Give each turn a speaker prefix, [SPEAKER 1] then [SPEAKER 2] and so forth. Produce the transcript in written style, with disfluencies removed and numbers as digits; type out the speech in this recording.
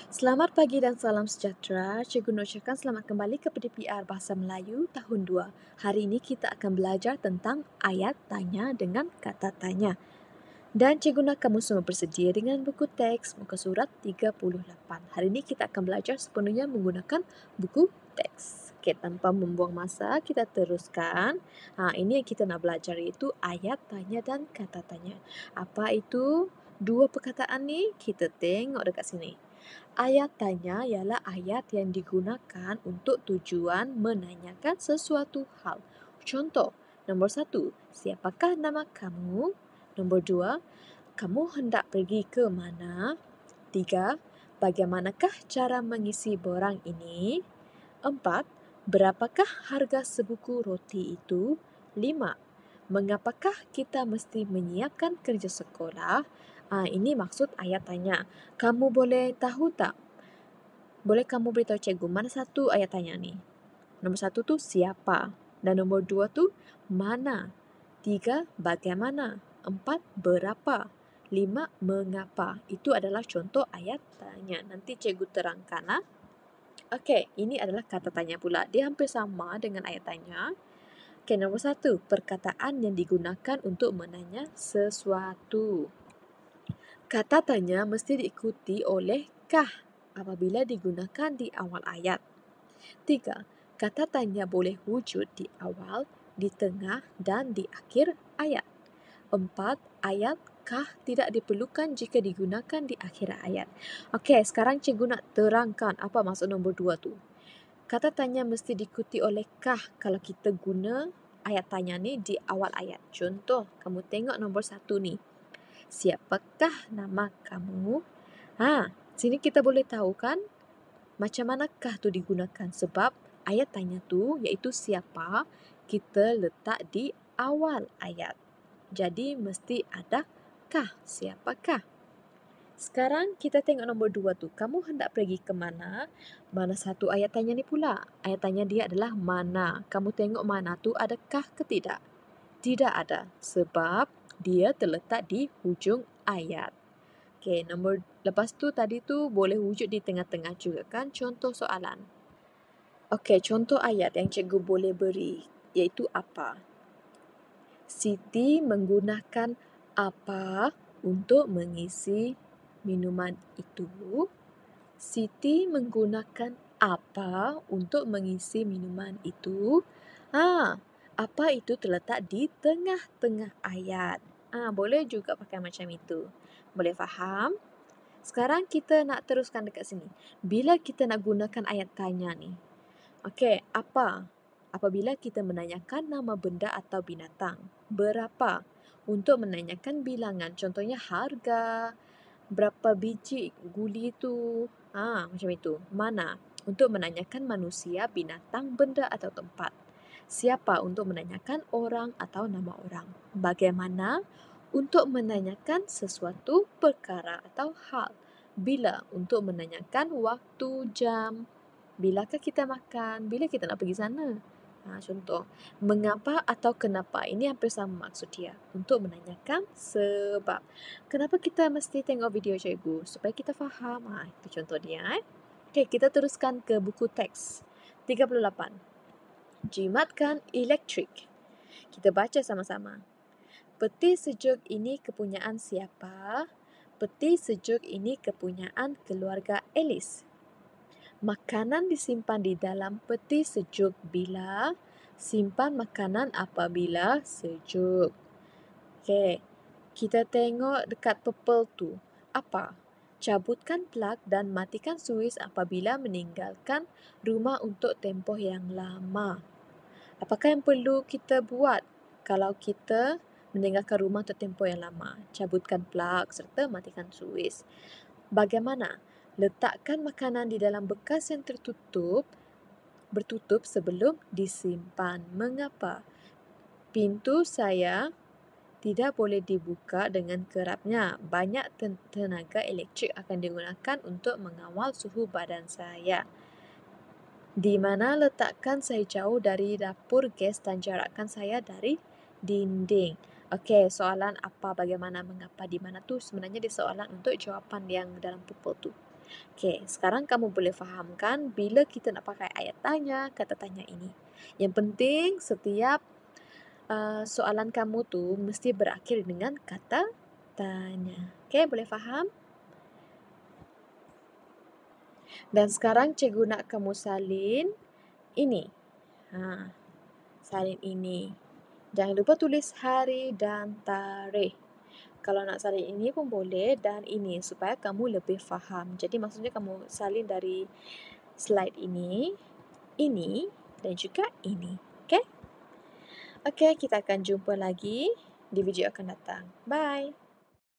[SPEAKER 1] Selamat pagi dan salam sejahtera. Cikgu nak ucapkan selamat kembali ke PDPR Bahasa Melayu tahun 2. Hari ini kita akan belajar tentang ayat tanya dengan kata tanya. Dan cikgu nak kamu semua bersedia dengan buku teks muka surat 38. Hari ini kita akan belajar sepenuhnya menggunakan buku teks. Okey, tanpa membuang masa, kita teruskan. Ini yang kita nak belajar iaitu ayat tanya dan kata tanya. Apa itu dua perkataan ni? Kita tengok dekat sini. Ayat tanya ialah ayat yang digunakan untuk tujuan menanyakan sesuatu hal. Contoh, nombor 1, siapakah nama kamu? Nombor 2, kamu hendak pergi ke mana? 3, bagaimanakah cara mengisi borang ini? 4, berapakah harga sebuku roti itu? 5, mengapakah kita mesti menyiapkan kerja sekolah? Ini maksud ayat tanya. Kamu boleh tahu tak? Boleh kamu beritahu cikgu mana satu ayat tanya ni? Nombor 1 tu siapa? Dan nombor 2 tu mana? 3, bagaimana? 4, berapa? 5, mengapa? Itu adalah contoh ayat tanya. Nanti cikgu terangkan. Okey, ini adalah kata tanya pula. Dia hampir sama dengan ayat tanya. Okey, nombor 1, perkataan yang digunakan untuk menanya sesuatu. Kata tanya mesti diikuti oleh kah apabila digunakan di awal ayat. 3, kata tanya boleh wujud di awal, di tengah dan di akhir ayat. 4, ayat kah tidak diperlukan jika digunakan di akhir ayat. Okey, sekarang cikgu nak terangkan apa maksud nombor 2 tu. Kata tanya mesti diikuti oleh kah kalau kita guna ayat tanya ni di awal ayat. Contoh, kamu tengok nombor 1 ni. Siapakah nama kamu? Sini kita boleh tahu kan macam manakah tu digunakan sebab ayat tanya tu iaitu siapa kita letak di awal ayat. Jadi mesti ada kah, siapakah. Sekarang kita tengok nombor 2 tu. Kamu hendak pergi ke mana? Mana satu ayat tanya ni pula? Ayat tanya dia adalah mana. Kamu tengok mana tu adakah ke tidak? Tidak ada sebab dia terletak di hujung ayat. Okey, lepas tu tadi tu boleh wujud di tengah-tengah juga kan? Contoh soalan. Okey, contoh ayat yang cikgu boleh beri iaitu apa? Siti menggunakan apa untuk mengisi minuman itu? Siti menggunakan apa untuk mengisi minuman itu? Apa itu terletak di tengah-tengah ayat. Boleh juga pakai macam itu. Boleh faham? Sekarang kita nak teruskan dekat sini. Bila kita nak gunakan ayat tanya ni. Okey, apa? Apabila kita menanyakan nama benda atau binatang. Berapa? Untuk menanyakan bilangan. Contohnya harga. Berapa biji guli itu? Macam itu. Mana? Untuk menanyakan manusia, binatang, benda atau tempat. Siapa? Untuk menanyakan orang atau nama orang. Bagaimana? Untuk menanyakan sesuatu perkara atau hal. Bila? Untuk menanyakan waktu, jam. Bilakah kita makan? Bila kita nak pergi sana? Contoh. Mengapa atau kenapa? Ini hampir sama maksud dia. Untuk menanyakan sebab. Kenapa kita mesti tengok video cikgu? Supaya kita faham. Itu contoh dia. Okey, kita teruskan ke buku teks. 38. Jimatkan elektrik. Kita baca sama-sama. Peti sejuk ini kepunyaan siapa? Peti sejuk ini kepunyaan keluarga Alice. Makanan disimpan di dalam peti sejuk bila? Simpan makanan apabila sejuk. Okey, kita tengok dekat purple tu. Apa? Cabutkan plug dan matikan suis apabila meninggalkan rumah untuk tempoh yang lama. Apakah yang perlu kita buat kalau kita meninggalkan rumah untuk tempoh yang lama? Cabutkan plug serta matikan suis. Bagaimana? Letakkan makanan di dalam bekas yang bertutup sebelum disimpan. Mengapa? Pintu saya tidak boleh dibuka dengan kerapnya. Banyak tenaga elektrik akan digunakan untuk mengawal suhu badan saya. Di mana letakkan saya jauh dari dapur gas dan jarakkan saya dari dinding. Okey, soalan apa, bagaimana, mengapa, di mana tu sebenarnya dia soalan untuk jawapan yang dalam pupil tu. Okey, sekarang kamu boleh fahamkan bila kita nak pakai ayat tanya, kata tanya ini. Yang penting setiap soalan kamu tu mesti berakhir dengan kata tanya. Okey, boleh faham? Dan sekarang cikgu nak kamu salin ini. Salin ini. Jangan lupa tulis hari dan tarikh. Kalau nak salin ini pun boleh dan ini supaya kamu lebih faham. Jadi maksudnya kamu salin dari slide ini dan juga ini. Okey? Okey, kita akan jumpa lagi di video akan datang. Bye.